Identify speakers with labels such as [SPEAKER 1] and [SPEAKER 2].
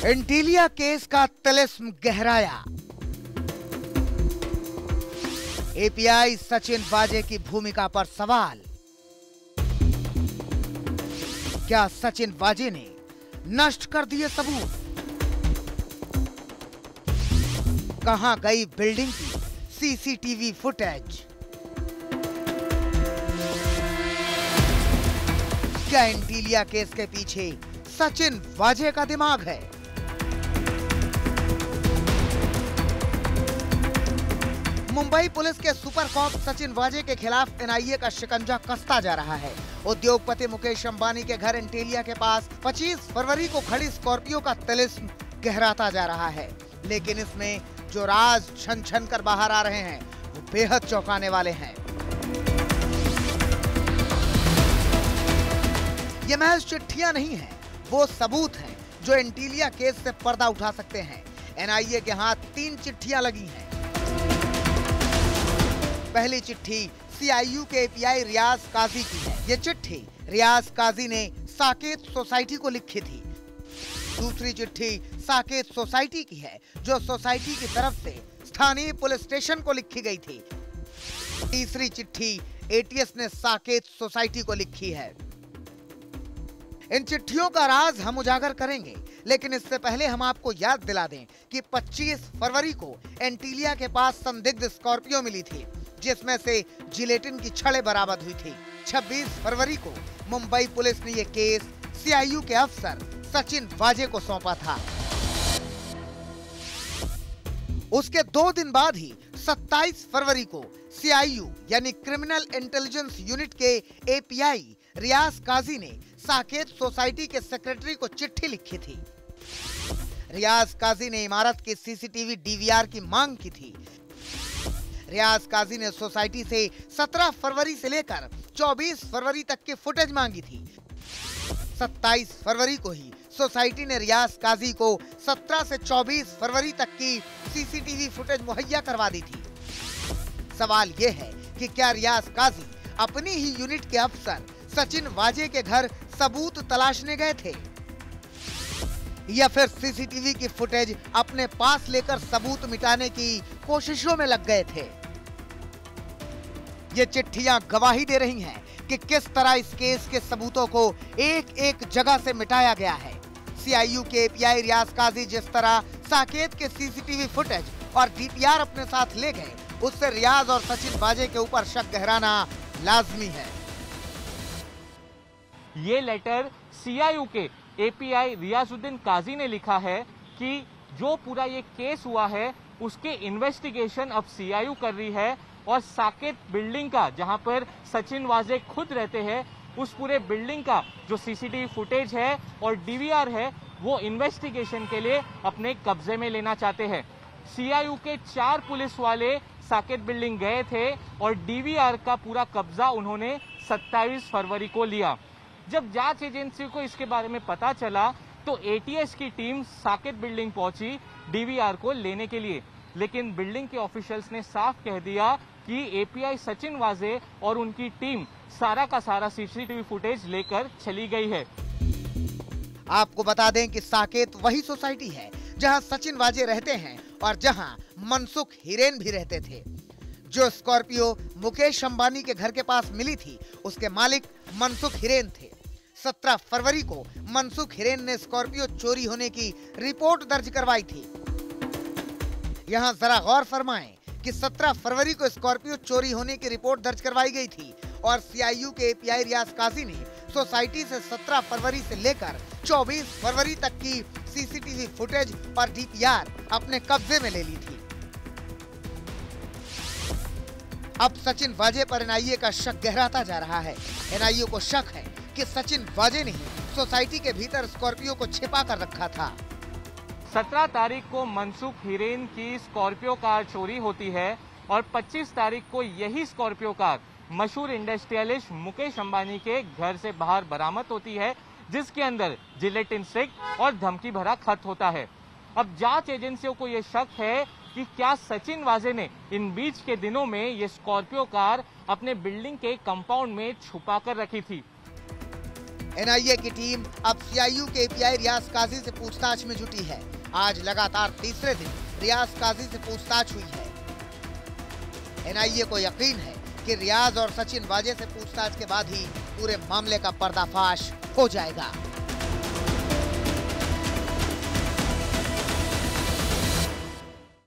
[SPEAKER 1] Antilia case का तिलिस्म गहराया। API Sachin वाजे की भूमिका पर सवाल। क्या सचिन वाजे ने नष्ट कर दिए सबूत? कहां गई बिल्डिंग की सीसीटीवी फुटेज? क्या एंटीलिया केस के पीछे सचिन वाजे का दिमाग है? मुंबई पुलिस के सुपर कॉप सचिन वाजे के खिलाफ एनआईए का शिकंजा कसता जा रहा है। उद्योगपति मुकेश अंबानी के घर एंटीलिया के पास 25 फरवरी को खड़ी स्कॉर्पियो का तिलिस्म गहराता जा रहा है, लेकिन इसमें जो राज छन छन कर बाहर आ रहे हैं वो बेहद चौंकाने वाले हैं। ये महज चिट्ठियां नहीं हैं, वो सबूत हैं जो एंटीलिया केस से पर्दा उठा सकते हैं। एनआईए के हाथ 3 चिट्ठियां लगी हैं। पहली चिट्ठी सीआईयू के एपीआई रियाज काजी की है। ये चिट्ठी रियाज काजी ने साकेत सोसाइटी को लिखी थी। दूसरी चिट्ठी साकेत सोसाइटी की है, जो सोसाइटी की तरफ से स्थानीय पुलिस स्टेशन को लिखी गई थी। तीसरी चिट्ठी एटीएस ने साकेत सोसाइटी को लिखी है। इन चिट्ठियों का राज हम उजागर करेंगे, लेकिन इससे पहले हम आपको याद दिला दें कि 25 फरवरी को एंटीलिया के पास संदिग्ध स्कॉर्पियो मिली थी, जिसमें से जिलेटिन की छड़ें बरामद हुई थी। 26 फरवरी को मुंबई पुलिस ने यह केस सीआईयू के अफसर सचिन वाजे को सौंपा था। उसके 2 दिन बाद ही 27 फरवरी को सीआईयू यानी क्रिमिनल इंटेलिजेंस यूनिट के एपीआई रियाज काजी ने साकेत सोसाइटी के सेक्रेटरी को चिट्ठी लिखी थी। रियाज काजी ने इमारत के सीसीटीवी डीवीआर की मांग की थी। रियाज काजी ने सोसाइटी से 17 फरवरी से लेकर 24 फरवरी तक की फुटेज मांगी थी। 27 फरवरी को ही सोसाइटी ने रियाज काजी को 17 से 24 फरवरी तक की सीसीटीवी फुटेज मुहैया करवा दी थी। सवाल यह है कि क्या रियाज काजी अपनी ही यूनिट के अफसर सचिन वाजे के घर सबूत तलाशने गए थे, या फिर सीसीटीवी की फुटेज अपने पास लेकर सबूत मिटाने की कोशिशों में लग गए थे? ये चिट्ठियां गवाही दे रही हैं कि किस तरह इस केस के सबूतों को एक एक जगह से मिटाया गया है। सीआईयू के एपीआई रियाज काजी जिस तरह साकेत के सीसीटीवी फुटेज और डीपीआर अपने साथ ले गए, उससे रियाज और सचिन वाजे के ऊपर शक गहराना लाजमी है।
[SPEAKER 2] ये लेटर सीआईयू के एपीआई रियाजुद्दीन काजी ने लिखा है कि जो पूरा ये केस हुआ है उसके इन्वेस्टिगेशन अब सीआईयू कर रही है, और साकेत बिल्डिंग का, जहां पर सचिन वाजे खुद रहते हैं, उस पूरे बिल्डिंग का जो सीसीटीवी फुटेज है और डीवीआर है वो इन्वेस्टिगेशन के लिए अपने कब्जे में लेना चाहते हैं। सीआईयू के 4 पुलिस वाले साकेत बिल्डिंग गए थे और डीवीआर का पूरा कब्जा उन्होंने 27 फरवरी को लिया। जब जांच एजेंसी को इसके बारे में पता चला तो एटीएस की टीम साकेत बिल्डिंग पहुंची डीवीआर को लेने के लिए, लेकिन बिल्डिंग के ऑफिशियल्स ने साफ कह दिया कि एपीआई सचिन वाजे और उनकी टीम सारा का सारा सीसीटीवी फुटेज लेकर चली गई है।
[SPEAKER 1] आपको बता दें कि साकेत वही सोसाइटी है जहां सचिन वाजे रहते हैं और जहां मनसुख हिरेन भी रहते थे। जो स्कॉर्पियो मुकेश अंबानी के घर के पास मिली थी, उसके मालिक मनसुख हिरेन थे। 17 फरवरी को मनसुख हिरेन ने स्कॉर्पियो चोरी होने की रिपोर्ट दर्ज करवाई थी। यहां जरा गौर फरमाएं कि 17 फरवरी को स्कॉर्पियो चोरी होने की रिपोर्ट दर्ज करवाई गई थी और सीआईयू के एपीआई रियाज काजी ने सोसाइटी से 17 फरवरी से लेकर 24 फरवरी तक की सीसीटीवी फुटेज और डीपीआर अपने कब्जे में ले ली थी। अब सचिन वाजे पर एनआईए का शक गहराता जा रहा है। एनआईए को शक है कि सचिन वाजे ने ही सोसाइटी के भीतर स्कॉर्पियो को छिपा कर रखा था।
[SPEAKER 2] 17 तारीख को मनसुख हिरेन की स्कॉर्पियो कार चोरी होती है और 25 तारीख को यही स्कॉर्पियो कार मशहूर इंडस्ट्रियलिस्ट मुकेश अंबानी के घर से बाहर बरामद होती है, जिसके अंदर जिलेटिन स्टिक और धमकी भरा खत होता है। अब जांच एजेंसियों को यह शक है कि क्या सचिन वाजे ने इन बीच के दिनों में ये स्कॉर्पियो कार अपने बिल्डिंग के कंपाउंड में छुपा कर रखी थी।
[SPEAKER 1] एनआईए की टीम अब सीआईयू के एपीआई रियाज काजी से पूछताछ में जुटी है। आज लगातार तीसरे दिन रियाज काजी से पूछताछ हुई है। एनआईए को यकीन है कि रियाज और सचिन वाजे से पूछताछ के बाद ही पूरे मामले का पर्दाफाश हो जाएगा।